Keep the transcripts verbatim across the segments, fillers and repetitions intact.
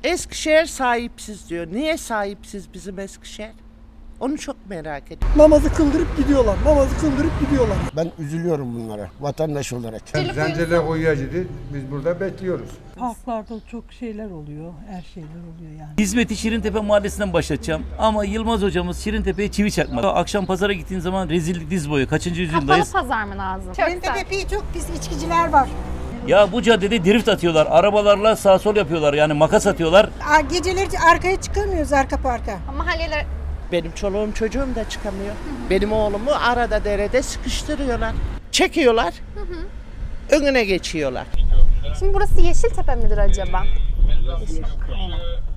Eskişehir sahipsiz diyor. Niye sahipsiz bizim Eskişehir? Onu çok merak ediyorum. Namazı kıldırıp gidiyorlar. Namazı kıldırıp gidiyorlar. Ben üzülüyorum bunlara vatandaş olarak. Zencirle Koyuca'ydı. Biz burada bekliyoruz. Parklarda çok şeyler oluyor. Her şeyler oluyor yani. Hizmeti Şirintepe Mahallesi'nden başlatacağım. Ama Yılmaz hocamız Şirintepe'ye çivi çakmadı. Akşam pazara gittiğin zaman rezillik diz boyu. Kaçıncı yüzyıldayız? Kapalı pazar mı lazım? Şirintepe'yi çok pis içkiciler var. Ya bu caddede drift atıyorlar. Arabalarla sağ sol yapıyorlar. Yani makas atıyorlar. Geceleri arkaya çıkamıyoruz, arka parka. Mahalleler Benim çoluğum çocuğum da çıkamıyor. Benim oğlumu arada derede sıkıştırıyorlar. Çekiyorlar. Hı hı. Önüne geçiyorlar. Şimdi burası Yeşiltepe midir acaba? Yeşil. Aynen.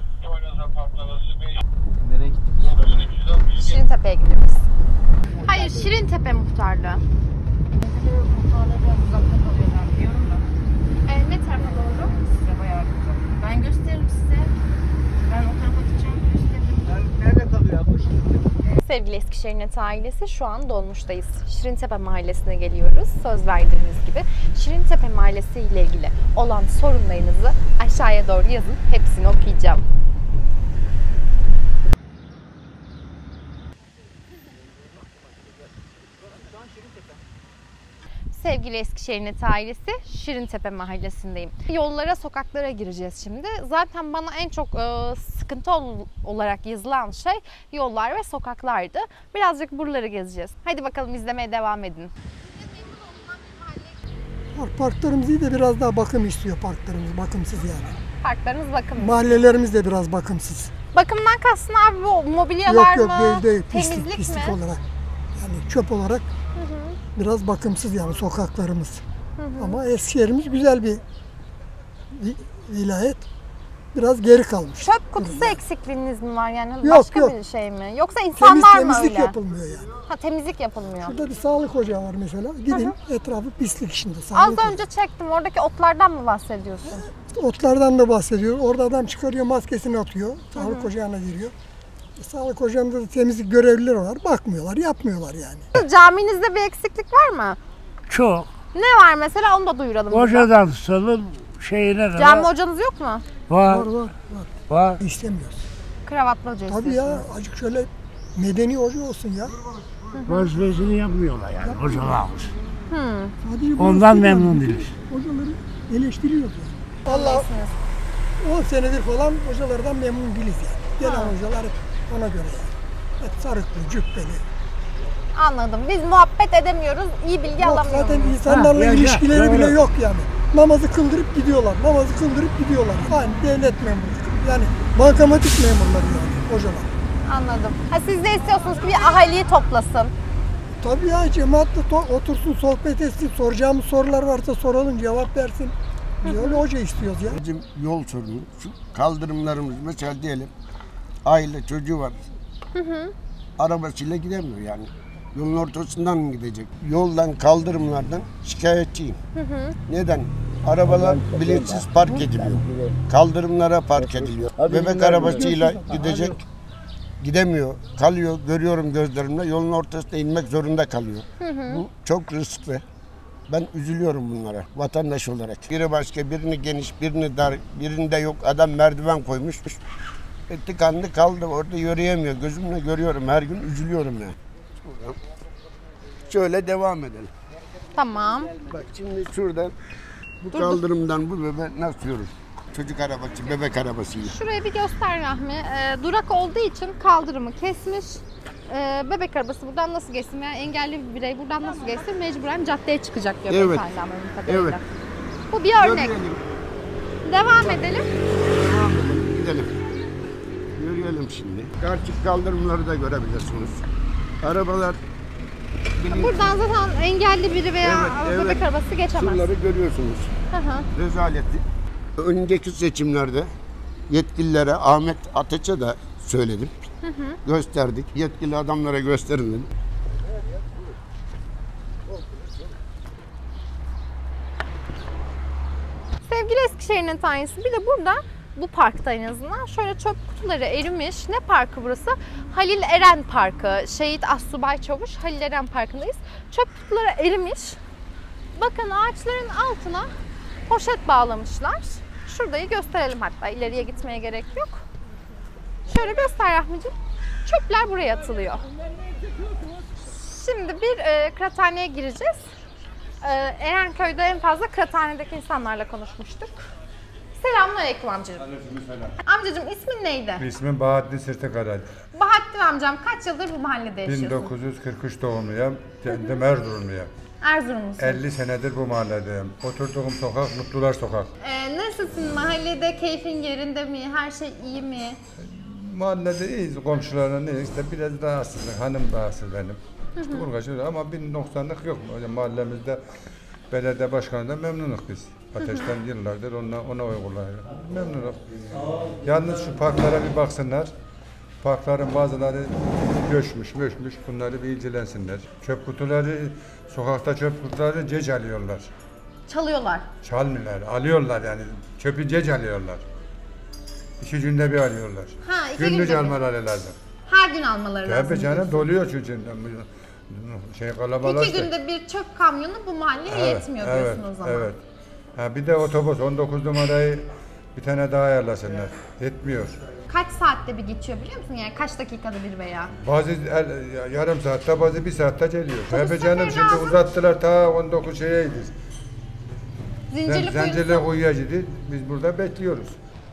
Nereye gittik? Şirintepe'ye gidiyoruz. Hayır, Şirintepe muhtarlığı. Ee, ne tarafa doğru? Size bayağı güzel. Ben gösteririm size. Ben o tarafa gideceğim, gösteririm. Nerede kalıyor bu? Sevgili Eskişehir Net ailesi, şu an Dolmuş'tayız. Şirintepe Mahallesi'ne geliyoruz. Söz verdiğimiz gibi Şirintepe Mahallesi ile ilgili olan sorunlarınızı aşağıya doğru yazın. Hepsini okuyacağım. Sevgili Eskişehir Net ailesi, Şirintepe Mahallesi'ndeyim. Yollara, sokaklara gireceğiz şimdi. Zaten bana en çok e, sıkıntı ol, olarak yazılan şey yollar ve sokaklardı. Birazcık buraları gezeceğiz. Hadi bakalım, izlemeye devam edin. Park, parklarımız iyi de biraz daha bakım istiyor parklarımız. Bakımsız yani. Parklarınız bakın. Mahallelerimiz de biraz bakımsız. Bakımdan kastın abi bu mobilyalar yok yok mı? değil değil. Pislik, Temizlik pislik mi? olarak. Yani çöp olarak Hı hı. biraz bakımsız yani sokaklarımız. Hı hı. Ama Eskişehir'imiz güzel bir vilayet. Biraz geri kalmış. Çöp kutusu eksikliğiniz mi var yani? Yok, Başka yok. bir şey mi? Yoksa insanlar Temiz, mı temizlik öyle? yapılmıyor yani. Ha, temizlik yapılmıyor. Şurada bir sağlık ocağı var mesela. Gidin etrafı pislik içinde. Az Sağlık önce çektim. Oradaki otlardan mı bahsediyorsun? ocağı. Otlardan da bahsediyor. Orada adam çıkarıyor, maskesini atıyor. Sağlık ocağına giriyor. E, sağlık ocağında da temizlik görevlileri var. Bakmıyorlar, yapmıyorlar yani. Caminizde bir eksiklik var mı? Çok. Ne var mesela, onu da duyuralım. burada. Hocadan tutalım şeyine kadar. Cami hocanız yok mu? Var. Var var var. Var. İstemiyoruz. Kravatlı hoca Tabii istiyorsunuz. ya, azıcık şöyle medeni hoca olsun ya. Vazifesini yapmıyorlar yani hocalarımız. Hı. Sadece bu Ondan hocalar- memnun değiliz. Hocaları eleştiriyoruz yani. Allah on senedir falan hocalardan memnun değiliz yani. Gelen Ha. hocalar ona göre yani. Hep sarıklı, cübbeli. Anladım. Biz muhabbet edemiyoruz, iyi bilgi Yok, alamıyoruz. zaten insanlarla Ha, yaşa, ilişkileri bile doğru. yok yani. Namazı kıldırıp gidiyorlar. Namazı kıldırıp gidiyorlar. Yani devlet memuru. Yani bankamatik memurları yani hocalar. Anladım. Ha, siz de istiyorsunuz ki bir ahaliyi toplasın. Tabii ya, cemaatle to- otursun, sohbet etsin, soracağımız sorular varsa soralım, cevap versin. Biz öyle hoca istiyoruz ya. Bizim yol sorunu, şu kaldırımlarımız mesela diyelim aile çocuğu var. Hı hı. Arabasıyla gidemiyor yani. Yolun ortasından mı gidecek? Yoldan, kaldırımlardan şikayetçiyim. Hı hı. Neden? Arabalar bilinçsiz park ediliyor. Kaldırımlara park ediliyor. Bebek arabasıyla gidecek, gidemiyor, kalıyor. Görüyorum gözlerimle, yolun ortasına inmek zorunda kalıyor. Hı hı. Bu çok riskli. Ben üzülüyorum bunlara vatandaş olarak. Biri başka, birini geniş, birini dar, birinde yok. Adam merdiven koymuş. E, tıkandı kaldı, orada yürüyemiyor. Gözümle görüyorum, her gün üzülüyorum yani. Şöyle devam edelim. Tamam. Bak şimdi şuradan, bu Dur, kaldırımdan bu bebe nasıl yürür? Çocuk arabası, bebek arabasıyla. Şurayı bir göster Rahmi. Ee, durak olduğu için kaldırımı kesmiş. Ee, bebek arabası buradan nasıl geçsin veya engelli bir birey buradan nasıl geçsin, mecburen caddeye çıkacak diyor Evet. beyefendi anladığım kadarıyla. Evet. Bu bir örnek. Yürüyelim, Devam edelim. devam edelim, gidelim. Yürüyelim şimdi. Karşı kaldırımları da görebilirsiniz. Arabalar bilinç- Buradan zaten engelli biri veya Evet, bebek evet. arabası geçemez. Şunları görüyorsunuz. Hı hı. Rezaleti. Önceki seçimlerde yetkililere, Ahmet Ateş'e de söyledim. Hı hı. Gösterdik. Yetkili adamlara gösterin dedim. Sevgili Eskişehir'in tanesi, bir de burada bu parkta en azından şöyle çöp kutuları erimiş. Ne parkı burası? Halil Eren Parkı. Şehit Assubay Çavuş Halil Eren Parkı'ndayız. Çöp kutuları erimiş. Bakın ağaçların altına poşet bağlamışlar. Şurayı gösterelim hatta. İleriye gitmeye gerek yok. Şöyle göster Rahmicim. Çöpler buraya atılıyor. Şimdi bir e, kıraathaneye gireceğiz. E, Erenköy'de en fazla kıraathanedeki insanlarla konuşmuştuk. Selamünaleyküm amcacığım. Aleykümselam. Amcacığım ismin neydi? İsmim Bahattin Sırtıkaray. Bahattin amcam kaç yıldır bu mahallede yaşıyorsun? bin dokuz yüz kırk üç doğumluyum. Kendim Erzurumluyum. Erzurumlusun. elli senedir bu mahallede. Oturduğum sokak Mutlular Sokak. Ee, nasılsın? Mahallede keyfin yerinde mi? Her şey iyi mi? Mahallede iyiyiz, komşularla iyiyiz. İşte biraz rahatsız, hanım rahatsız benim. İşte uğraşıyoruz ama bir noksanlık yok. Hocam mahallemizde belediye başkanından memnunuz biz. Ateşten yıllardır ona, ona oy kullanıyor. Memnunum. Yalnız şu parklara bir baksınlar. Parkların bazıları göçmüş, möşmüş. Bunları bir ilgilensinler. Çöp kutuları, sokakta çöp kutuları cec alıyorlar. Çalıyorlar. Çalmıyorlar, alıyorlar yani. Çöpü cec alıyorlar. İki günde bir alıyorlar. Ha, iki Günlük günde bir. almaları lazım. Her gün almaları lazım. Tabii canım doluyor çünkü. Şey kalabalık. İki günde bir çöp kamyonu bu mahalleye Evet, yetmiyor evet, diyorsun o zaman. Evet. Ha, bir de otobüs on dokuz numarayı bir tane daha ayarlasınlar. Yetmiyor. Kaç saatte bir geçiyor biliyor musun? Yani kaç dakikada bir veya? Bazı el- yarım saatte, bazı bir saatte geliyor. Otobüs Tabii canım seferi şimdi lazım. uzattılar ta on dokuz şeyeydi. Zincirli Zincirli kuyuya gidip biz burada bekliyoruz.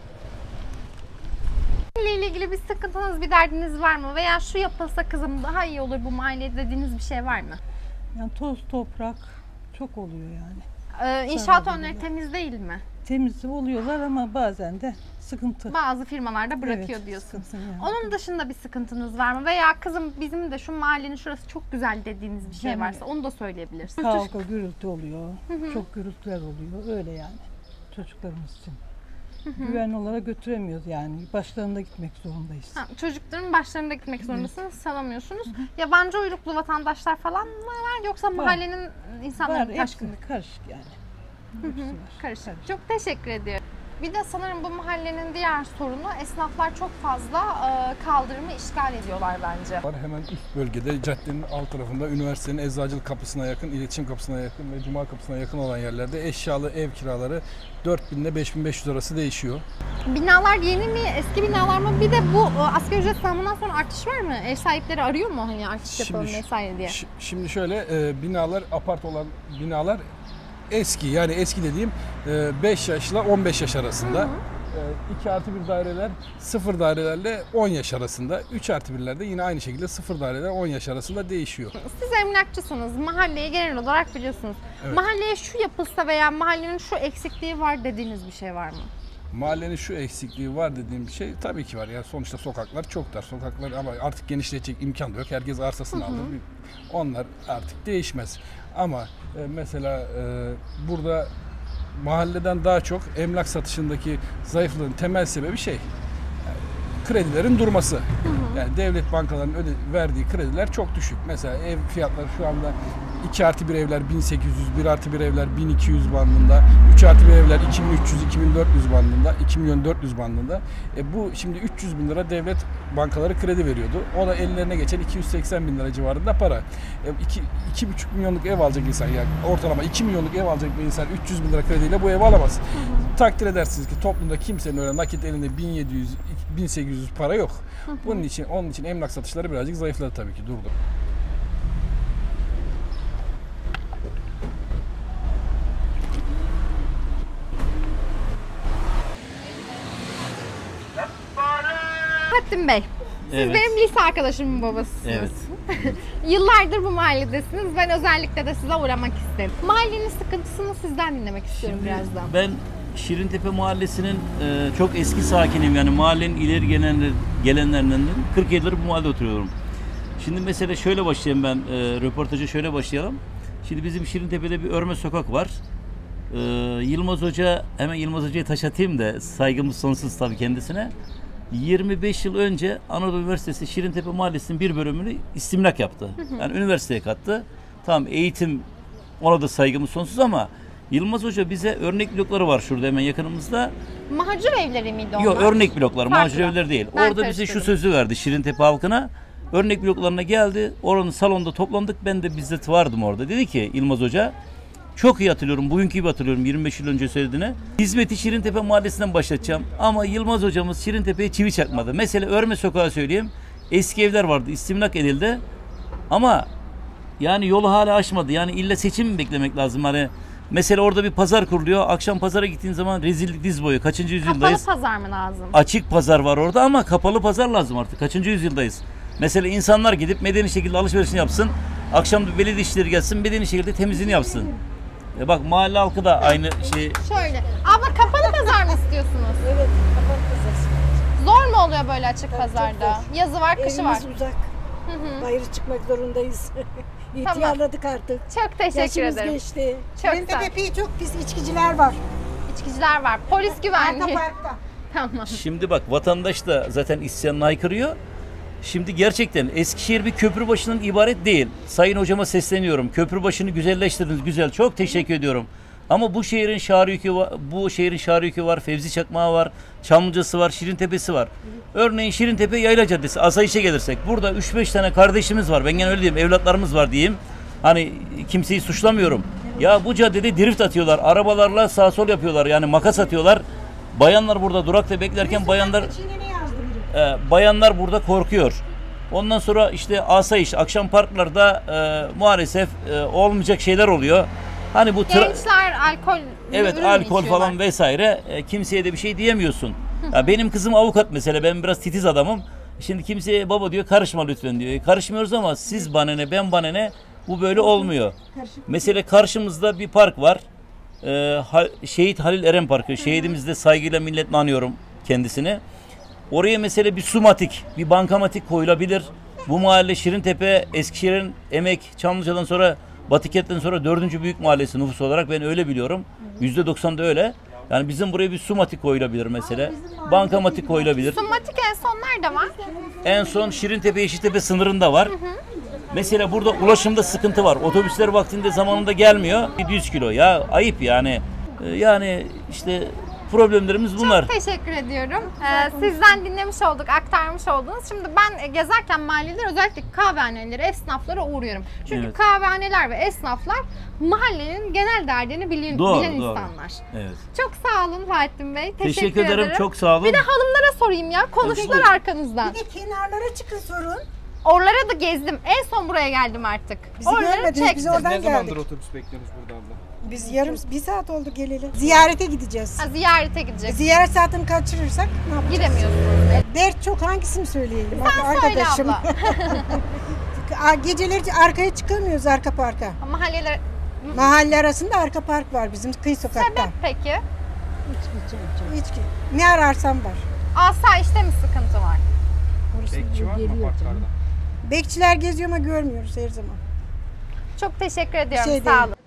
ile ilgili bir sıkıntınız, bir derdiniz var mı? Veya şu yapılsa kızım daha iyi olur bu mahallede dediğiniz bir şey var mı? Yani toz toprak çok oluyor yani. Ee, inşaat önleri temiz değil mi? Temiz oluyorlar ama bazen de sıkıntı. Bazı firmalarda bırakıyor Evet, diyorsun. sıkıntı yani. Onun dışında bir sıkıntınız var mı? Veya kızım bizim de şu mahallenin şurası çok güzel dediğiniz bir şey Yani- varsa onu da söyleyebilirsiniz. Kavga, gürültü oluyor. Çok gürültüler oluyor. Öyle yani çocuklarımız için. Güvenli olarak götüremiyoruz yani. Başlarında gitmek zorundayız. Ha, çocukların başlarında gitmek zorundasınız, salamıyorsunuz. Yabancı uyruklu vatandaşlar falan mı var yoksa mahallenin Var, insanların hepsi taşkınlık? karışık yani. Hepsi var. Karışık. Çok teşekkür ediyorum. Bir de sanırım bu mahallenin diğer sorunu esnaflar çok fazla e, kaldırımı işgal ediyorlar bence. Var hemen üst bölgede caddenin alt tarafında üniversitenin eczacılık kapısına yakın, iletişim kapısına yakın ve cuma kapısına yakın olan yerlerde eşyalı ev kiraları dört bin ile beş bin beş yüz arası değişiyor. Binalar yeni mi, eski binalar mı? Bir de bu e, asgari ücret zamından sonra artış var mı? Ev sahipleri arıyor mu hani artış yapalım Şimdi- vesaire diye? Ş- Şimdi şöyle e, binalar, apart olan binalar eski, yani eski dediğim beş yaşla on beş yaş arasında. iki artı bir daireler sıfır dairelerle on yaş arasında. üç artı birlerde yine aynı şekilde sıfır daireler on yaş arasında değişiyor. Siz emlakçısınız, mahalleyi genel olarak biliyorsunuz. Evet. Mahalleye şu yapılsa veya mahallenin şu eksikliği var dediğiniz bir şey var mı? Mahallenin şu eksikliği var dediğim bir şey tabii ki var. Yani sonuçta sokaklar çok dar. Sokaklar ama artık genişletecek imkan da yok. Herkes arsasını aldı. Onlar artık değişmez. Ama e, mesela e, burada mahalleden daha çok emlak satışındaki zayıflığın temel sebebi şey. Yani kredilerin durması. Yani devlet bankalarının öde, verdiği krediler çok düşük. Mesela ev fiyatları şu anda iki artı bir evler bin sekiz yüz, bir artı bir evler bin iki yüz bandında, üç artı bir evler iki bin üç yüz, iki bin dört yüz bandında, iki milyon dört yüz bandında. E bu şimdi üç yüz bin lira devlet bankaları kredi veriyordu. O da ellerine geçen iki yüz seksen bin lira civarında para. E iki, iki buçuk milyonluk ev alacak insan, yani ortalama iki milyonluk ev alacak bir insan üç yüz bin lira krediyle bu evi alamaz. Hı hı. Takdir edersiniz ki toplumda kimsenin öyle nakit elinde bin yedi yüz, bin sekiz yüz para yok. Hı hı. Bunun için onun için emlak satışları birazcık zayıfladı tabii ki, durdu. Bahattin Bey, siz Evet. benim lise arkadaşımın babasısınız. Evet. Yıllardır bu mahalledesiniz. Ben özellikle de size uğramak istedim. Mahallenin sıkıntısını sizden dinlemek istiyorum birazdan. Ben Şirintepe Mahallesi'nin e, çok eski sakiniyim. Yani mahallenin ileri gelenler, gelenlerinden kırk yıldır bu mahallede oturuyorum. Şimdi mesela şöyle başlayayım ben, e, röportaja şöyle başlayalım. Şimdi bizim Şirintepe'de bir örme sokak var. E, Yılmaz Hoca, hemen Yılmaz Hoca'yı taş atayım da saygımız sonsuz tabii kendisine. yirmi beş yıl önce Anadolu Üniversitesi Şirintepe Mahallesi'nin bir bölümünü istimlak yaptı. Yani üniversiteye kattı. Tamam, eğitim, ona da saygımız sonsuz ama Yılmaz Hoca bize örnek blokları var şurada hemen yakınımızda. Mahcur evleri miydi onlar? Yok, örnek bloklar, Farklı. mahcur evler değil. Ben Orada bize şu karıştırdım. sözü verdi Şirintepe halkına. Örnek bloklarına geldi. Oranın salonda toplandık. Ben de bizzat vardım orada. Dedi ki Yılmaz Hoca, Çok iyi hatırlıyorum. Bugünkü gibi hatırlıyorum yirmi beş yıl önce söylediğine. Hizmeti Şirintepe Mahallesi'nden başlatacağım. Ama Yılmaz hocamız Şirintepe'ye çivi çakmadı. Mesela Örme Sokağı söyleyeyim. Eski evler vardı. İstimlak edildi. Ama yani yolu hala aşmadı. Yani illa seçim mi beklemek lazım? Hani mesela orada bir pazar kuruluyor. Akşam pazara gittiğin zaman rezillik diz boyu. Kaçıncı yüzyıldayız? Kapalı pazar mı lazım? Açık pazar var orada ama kapalı pazar lazım artık. Kaçıncı yüzyıldayız? Mesela insanlar gidip medeni şekilde alışverişini yapsın. Akşam da belediye işleri gelsin, medeni şekilde temizliğini yapsın. E bak mahalle halkı da aynı şey. Şöyle. Abla kapalı pazar mı istiyorsunuz? Evet, kapalı pazar. Zor mu oluyor böyle açık Tabii, pazarda? çok zor. Yazı var, kışı Evimiz var. uzak. Hı hı. Bayırı çıkmak zorundayız. İhtiyarladık artık. Çok teşekkür Yaşımız ederim. geçti. Çok sağ ol. Şirintepe'de çok pis içkiciler var. İçkiciler var. Polis güvenliği. Arka parkta. Tamam. Şimdi bak vatandaş da zaten isyanına haykırıyor. Şimdi gerçekten Eskişehir bir köprü başının ibaret değil. Sayın hocama sesleniyorum. Köprü başını güzelleştirdiniz. Güzel. Çok teşekkür ediyorum. Ama bu şehrin Şariyükü var, bu şehrin Şariyükü var, Fevzi Çakmağı var, Çamlıcası var, Şirintepe'si var. Örneğin Şirintepe Yayla Caddesi, Asayiş'e gelirsek burada üç beş tane kardeşimiz var. Ben gene öyle diyeyim, evlatlarımız var diyeyim. Hani kimseyi suçlamıyorum. Ya bu caddede drift atıyorlar, arabalarla sağ sol yapıyorlar. Yani makas atıyorlar. Bayanlar burada durakta beklerken bayanlar e, bayanlar burada korkuyor. Ondan sonra işte asayiş, akşam parklarda e, maalesef e, olmayacak şeyler oluyor. Hani bu gençler alkol evet ürün alkol içiyorlar falan vesaire e, kimseye de bir şey diyemiyorsun. Ya benim kızım avukat mesela, ben biraz titiz adamım. Şimdi kimseye baba diyor karışma lütfen diyor. E, karışmıyoruz ama siz bana ne ben bana ne, bu böyle olmuyor. Mesela karşımızda bir park var. E, ha, Şehit Halil Eren Parkı. Şehidimizde saygıyla minnetle anıyorum kendisini. Oraya mesela bir sumatik, bir bankamatik koyulabilir. Bu mahalle Şirintepe, Eskişehir'in Emek, Çamlıca'dan sonra Batıkent'ten sonra dördüncü büyük mahallesi nüfus olarak, ben öyle biliyorum. yüzde doksan da öyle. Yani bizim buraya bir sumatik koyulabilir mesela. Bankamatik koyulabilir. Sumatik en son nerede var? En son Şirintepe Yeşiltepe sınırında var. Hı hı. Mesela burada ulaşımda sıkıntı var. Otobüsler vaktinde zamanında gelmiyor. yedi yüz kilo. Ya ayıp yani. Yani işte problemlerimiz bunlar. Çok teşekkür ediyorum. Ee, sizden dinlemiş olduk, aktarmış oldunuz. Şimdi ben gezerken mahalleler, özellikle kahvehanelere, esnaflara uğruyorum. Çünkü evet, kahvehaneler ve esnaflar mahallenin genel derdini bilen, doğru, bilen doğru. insanlar. Evet. Çok sağ olun Fahrettin Bey. Teşekkür, teşekkür ederim. ederim. Çok sağ olun. Bir de hanımlara sorayım ya. Konuştular evet, arkanızdan. Bir de kenarlara çıkın sorun. Oralara da gezdim. En son buraya geldim artık. Bizi görmediniz, biz oradan geldik. Ne zamandır otobüs bekliyoruz burada abla? Biz yarım bir saat oldu geleli. Ziyarete gideceğiz. Ha, ziyarete gideceğiz. Ziyaret saatini kaçırırsak ne yapacağız? Gidemiyorsunuz. Dert çok, hangisini söyleyeyim? Sen Arkadaşım. söyle abla. Geceleri arkaya çıkamıyoruz, arka parka. Mahalleler... Mahalle arasında arka park var bizim kıyı sokakta. Sebep peki? İçki, içki. Ne ararsam var. Asayişte mi sıkıntı var? Bekçi var mı parklarda? Bekçiler geziyor ama görmüyoruz her zaman. Çok teşekkür ediyorum. Şey Sağ değil. olun.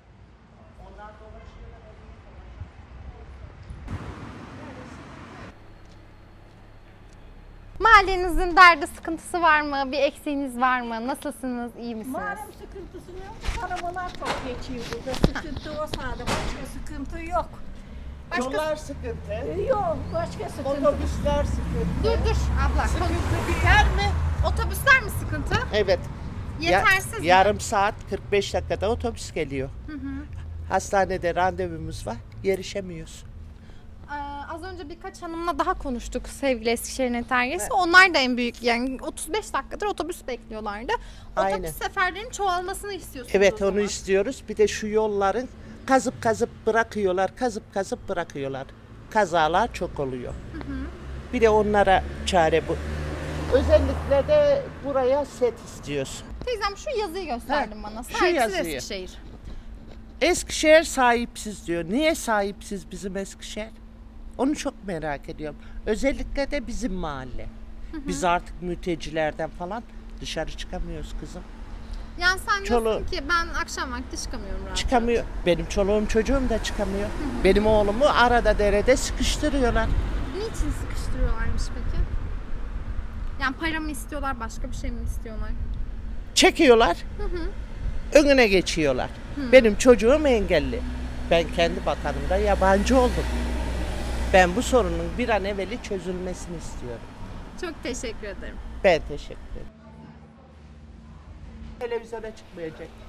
Mahallenizin derdi, sıkıntısı var mı? Bir eksiğiniz var mı? Nasılsınız? İyi misiniz? Mahalle sıkıntısı yok. Arabalar çok geçiyor burada. Sıkıntı o sahada. Başka sıkıntı yok. Başka... Yollar sıkıntı. Yok, başka sıkıntı. Otobüsler sıkıntı. Dur dur abla. Sıkıntı biter mi? Otobüsler mi sıkıntı? Evet. Yetersiz ya, mi? Yarım saat kırk beş dakikada otobüs geliyor. Hı hı. Hastanede randevumuz var. Yerişemiyoruz. Ee, az önce birkaç hanımla daha konuştuk sevgili Eskişehir Neteryesi. Evet. Onlar da en büyük, yani otuz beş dakikadır otobüs bekliyorlardı. Otobüs Aynen. seferlerinin çoğalmasını istiyorsunuz. Evet, onu istiyoruz. Bir de şu yolların kazıp kazıp bırakıyorlar, kazıp kazıp bırakıyorlar. Kazalar çok oluyor. Hı hı. Bir de onlara çare bu. Özellikle de buraya set istiyoruz. Teyzem şu yazıyı gösterdin bana. Şu Sahipsiz yazıyı. Eskişehir. Eskişehir sahipsiz diyor. Niye sahipsiz bizim Eskişehir? Onu çok merak ediyorum. Özellikle de bizim mahalle. Hı hı. Biz artık mültecilerden falan dışarı çıkamıyoruz kızım. Yani sen Çolu... diyorsun ki ben akşam vakti çıkamıyorum rahat. Çıkamıyor. Benim çoluğum çocuğum da çıkamıyor. Hı hı. Benim oğlumu arada derede sıkıştırıyorlar. Niçin sıkıştırıyorlarmış peki? Yani para mı istiyorlar, başka bir şey mi istiyorlar? Çekiyorlar. Hı hı. Önüne geçiyorlar. Hı. Benim çocuğum engelli. Ben kendi vatanımda yabancı oldum. Ben bu sorunun bir an evveli çözülmesini istiyorum. Çok teşekkür ederim. Ben teşekkür ederim. Televizyona çıkmayacak.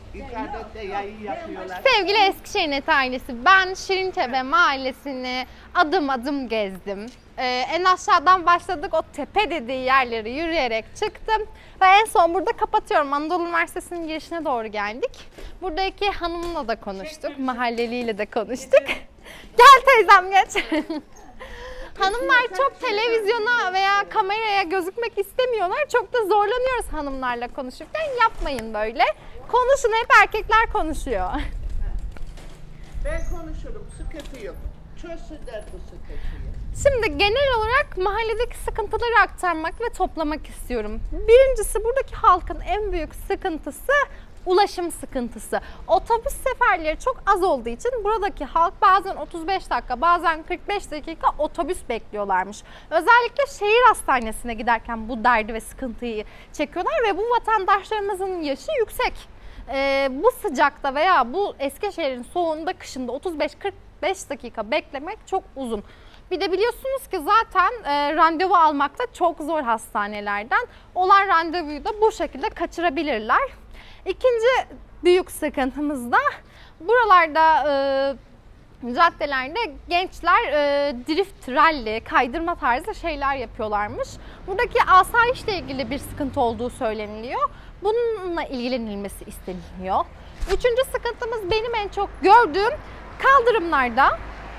İnternette yayın yapıyorlar. Sevgili Eskişehir Net ailesi, ben Şirintepe mahallesini adım adım gezdim. Ee, en aşağıdan başladık, o tepe dediği yerleri yürüyerek çıktım. Ve en son burada kapatıyorum. Anadolu Üniversitesi'nin girişine doğru geldik. Buradaki hanımla da konuştuk, mahalleliyle de konuştuk. Gel teyzem geç. Hanımlar çok televizyona veya kameraya gözükmek istemiyorlar. Çok da zorlanıyoruz hanımlarla konuşurken. Yapmayın böyle. Konuşun, hep erkekler konuşuyor. Ben konuşurum, sıkıntı yok. Çözsünler bu sıkıntıyı. Şimdi genel olarak mahalledeki sıkıntıları aktarmak ve toplamak istiyorum. Birincisi, buradaki halkın en büyük sıkıntısı ulaşım sıkıntısı. Otobüs seferleri çok az olduğu için buradaki halk bazen otuz beş dakika, bazen kırk beş dakika otobüs bekliyorlarmış. Özellikle şehir hastanesine giderken bu derdi ve sıkıntıyı çekiyorlar ve bu vatandaşlarımızın yaşı yüksek. Ee, bu sıcakta veya bu Eskişehir'in soğuğunda, kışında otuz beş kırk beş dakika beklemek çok uzun. Bir de biliyorsunuz ki zaten e, randevu almak da çok zor hastanelerden. Olan randevuyu da bu şekilde kaçırabilirler. İkinci büyük sıkıntımız da buralarda e, caddelerde gençler e, drift, rally, kaydırma tarzı şeyler yapıyorlarmış. Buradaki asayişle ilgili bir sıkıntı olduğu söyleniliyor. Bununla ilgilenilmesi isteniliyor. Üçüncü sıkıntımız benim en çok gördüğüm kaldırımlarda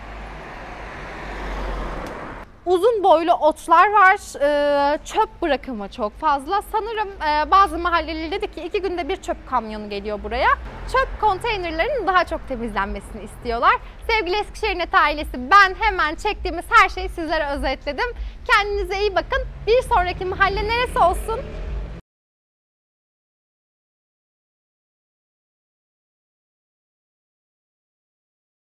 uzun boylu otlar var, ee, çöp bırakımı çok fazla. Sanırım e, bazı mahalleli dedi ki iki günde bir çöp kamyonu geliyor buraya. Çöp konteynerlerinin daha çok temizlenmesini istiyorlar. Sevgili Eskişehir Net ailesi, ben hemen çektiğimiz her şeyi sizlere özetledim. Kendinize iyi bakın. Bir sonraki mahalle neresi olsun?